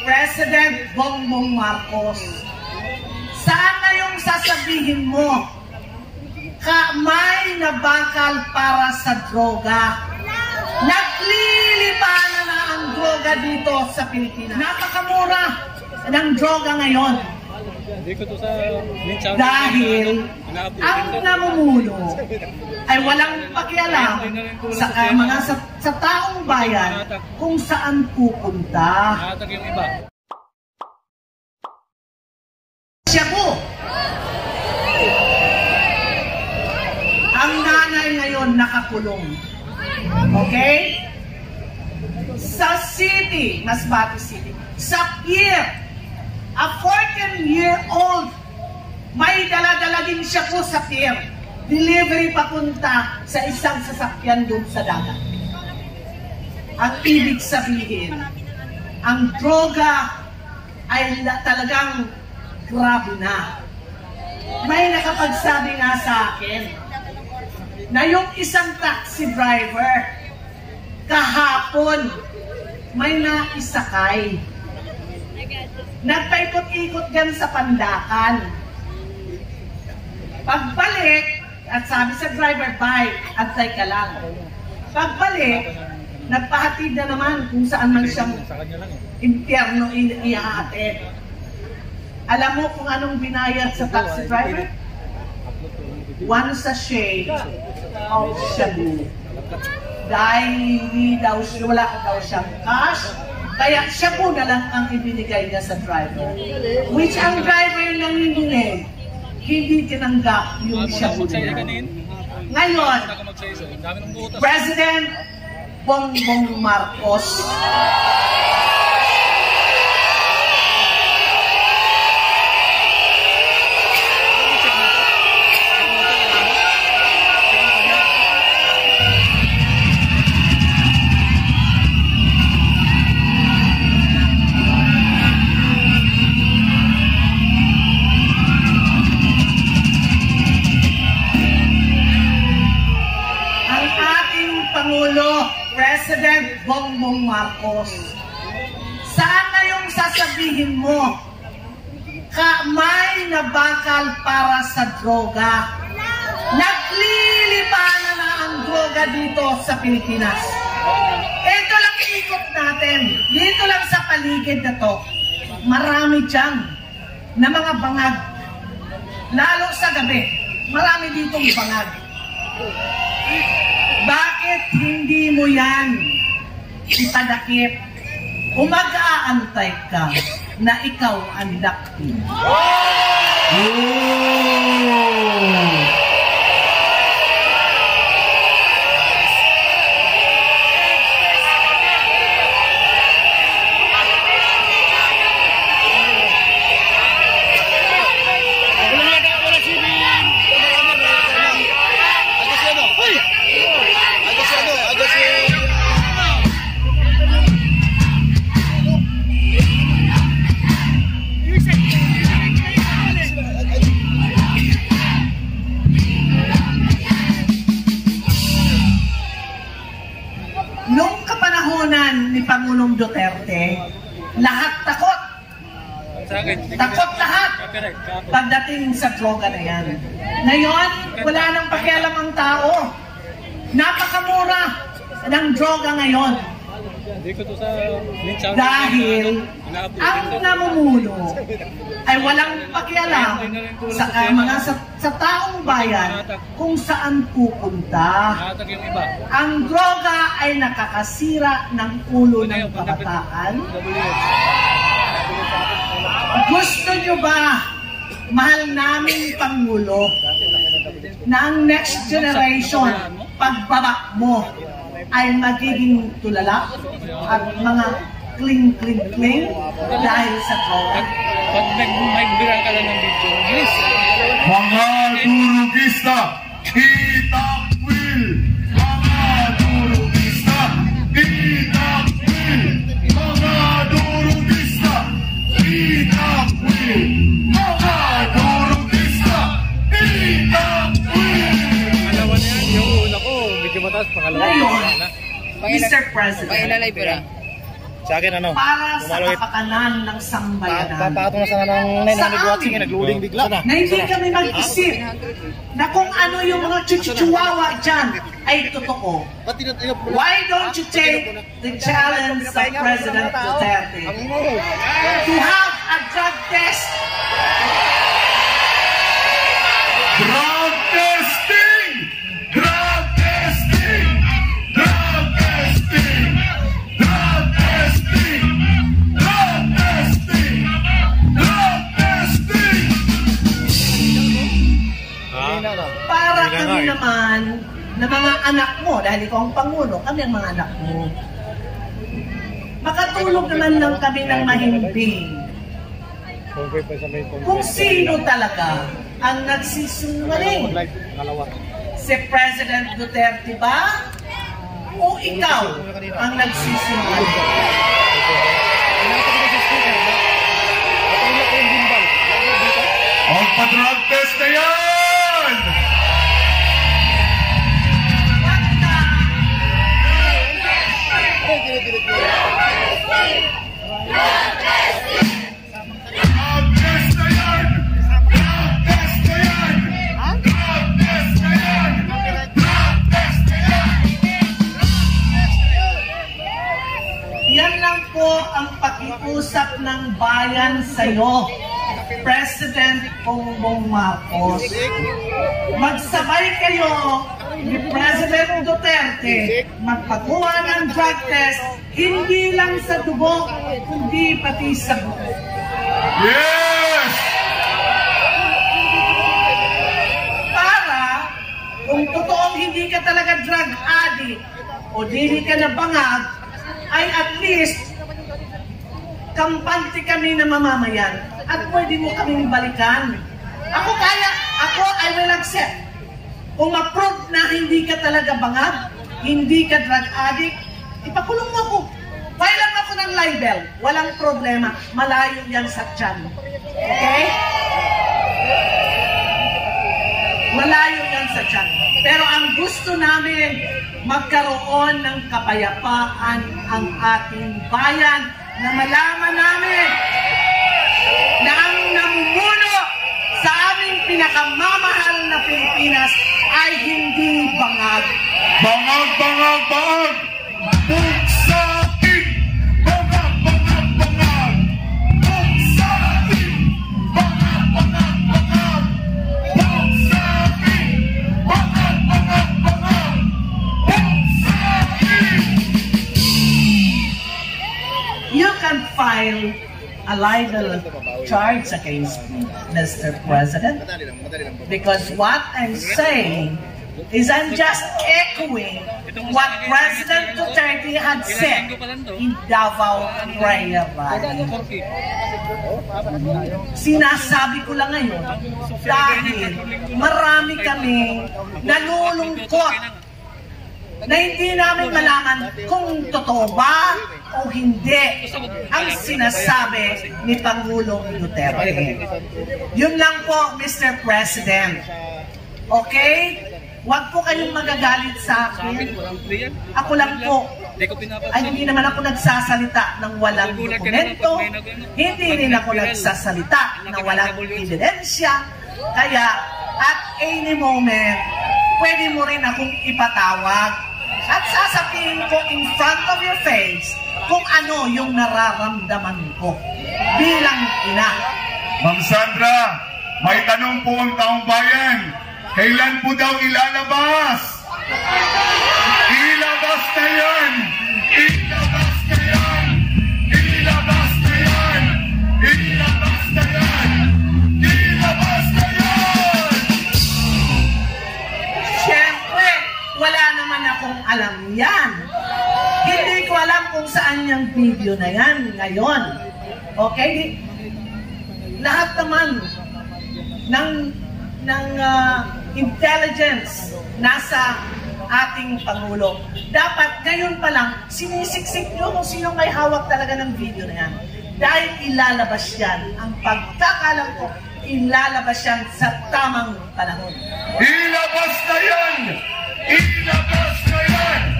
President Bongbong Marcos. Saan na yung sasabihin mo? Kamay na bakal para sa droga. Naglilipanan na ang droga dito sa Pilipinas. Napakamura ng droga ngayon. Dahil ang namumuno ay walang pakialam sa taong bayan kung saan pupunta. Shabu. Ang nanay ngayon nakakulong. Okay? Sa city, Masbate City, sa pier, a 14-year-old, may dala-dala din siya po sa pier. Delivery papunta sa isang sasakyan doon sa dagat. Ang ibig sabihin, ang droga ay talagang grabe na. May nakapagsabi nga sa akin na yung isang taxi driver kahapon may naisakay. Nagpaikot-ikot dyan sa Pandakan. Pagbalik, at sabi sa driver, bye, antay ka lang. Pagbalik, nagpahatid na naman kung saan man siyang impyerno iahatid. Alam mo kung anong binayad sa taxi driver? 1 sachet of shabu. Dahil wala daw siyang cash, kaya shabu na lang ang ibinigay niya sa driver. Which ang driver nanginginig, hindi tinanggap yung shabu niya. Ngayon, President Bongbong Marcos, President Bongbong Marcos, saan na yung sasabihin mo? Kamay na bakal para sa droga. Naglilipanan na ang droga dito sa Pilipinas. Ito lang ikot natin. Dito lang sa paligid na to. Marami dyan na mga bangag. Lalo sa gabi, marami ditong bangag. Bakit hindi mo yan ipadakip? Kung mag-aantay ka na ikaw ang dakpin. Ni Pangulong Duterte, lahat takot. Takot lahat pagdating sa droga na yan. Ngayon, wala nang pakialam ang tao. Napakamura ng droga ngayon. Dahil ang namumuno ay walang pakialam sa taong bayan kung saan pupunta. Ang droga ay nakakasira ng ulo ng kabataan. Gusto nyo ba, mahal naming Pangulo, na ang next generation, pagbaba mo, ay magiging tulala at mga cling dahil sa droga? Pag nag-viral ka lang ng video, bilis. Mga durugista, itak-will! Mga durugista, itak-will! Mga durugista, itak-will! Mga durugista, itak-will! Alawan yan, yung una ko, medyo mataas, pangalawa. Ngayon, Mr. President, Sa akin ano? para sa Pumalawit. kapakanan ng sambayanan. Papato na sana ng 900 watts nag-loading bigla na. Na hindi kami mag-isip na kung ano yung mga chuchuchuwawa dyan ay totoo. Why don't you take the challenge of President Duterte to have a drug test? Drug testing! Drug testing! Drug testing! Drug testing! Drug testing! Drug testing! Para kami naman na mga anak mo, dahil ikaw ang Pangulo, kami ang mga anak mo. Makatulog naman lang kami ng mahimbing kung sino talaga ang nagsisinungaling. Si President Duterte ba? O ikaw ang nagsisinungaling? Ang pa-drug test na yan! Drug test na yan! Drug test na yan! Drug test na yan! Drug test na yan! Yan lang po ang pakiusap ng bayan sa'yo, President Bongbong Marcos. Magsabay kayo ni President Duterte magpagawa ng drug test, hindi lang sa dugo, kundi pati sa buko. Yes! Para kung totoong hindi ka talaga drug addict o dili ka na bangag, ay at least kampante kami na mamamayan at pwede mo kaming balikan. Ako I will accept. Kung ma-prove na hindi ka talaga bangag, hindi ka drug addict, ipakulong mo ako. Filean ako ng libel. Walang problema. Malayo yan sa tiyan. Okay? Malayo yan sa tiyan. Pero ang gusto namin, magkaroon ng kapayapaan ang ating bayan na malaman namin na ang namumuno sa aming pinakamamahal na Pilipinas ay hindi bangag. Bangag, bangag, bangag! Bugsain! Bangag, bangag, bangag! Bugsain! Bangag, bangag, bangag! Bugsain! Bangag, bangag, bangag! Bugsain! You can file a libel charge against me, Mr. President, because what I'm saying is I'm just echoing what President Duterte had said in Davao Praia Valley. Sinasabi ko lang ngayon dahil marami kaming nalulungkot na hindi namin malaman kung totoo ba o hindi ang sinasabi ni Pangulong Duterte. Yun lang po, Mr. President. Okay? Huwag po kayong magagalit sa akin. Ako lang po. Ay, hindi naman ako nagsasalita ng walang dokumento. Hindi rin ako nagsasalita ng walang ebidensya. Kaya, at any moment, pwede mo rin akong ipatawag. At sasabihin ko in front of your face kung ano yung nararamdaman ko bilang ina. Ma'am Sandra, may tanong po ang taong bayan. Kailan po daw ilalabas? Ilabas na yan! Ilabas na yan! Ilabas na yan! Ilabas na yan! Ilabas na yan! Siyempre, wala naman akong alam yan. Hindi ko alam kung saan yung video na yan ngayon. Okay? Lahat naman ng intelligence nasa ating Pangulo. Dapat ngayon pa lang, sinisiksik nyo kung sino may hawak talaga ng video na yan. Dahil ilalabas yan. Ang pagkakalam ko, ilalabas yan sa tamang panahon. Ilabas na yan! Ilabas na yan!